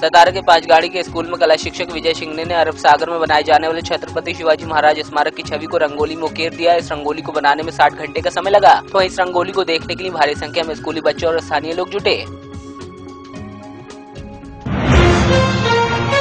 सतारा के पांचगाड़ी के स्कूल में कला शिक्षक विजय सिंह ने अरब सागर में बनाए जाने वाले छत्रपति शिवाजी महाराज स्मारक की छवि को रंगोली में उकेर दिया। इस रंगोली को बनाने में 60 घंटे का समय लगा। तो इस रंगोली को देखने के लिए भारी संख्या में स्कूली बच्चों और स्थानीय लोग जुटे।